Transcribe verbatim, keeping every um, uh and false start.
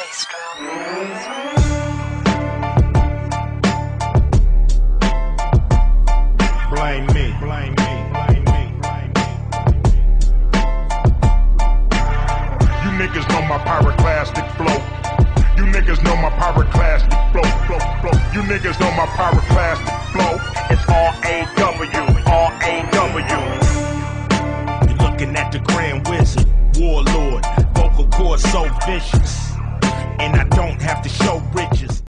Blame me, blame me, blame me, blame me. You niggas know my pyroclastic flow. You niggas know my pyroclastic flow, flow, flow. You niggas know my pyroclastic flow. It's R A W, R A W. You're looking at the Grand Wizard, Warlord, vocal cords so vicious. And I don't have to show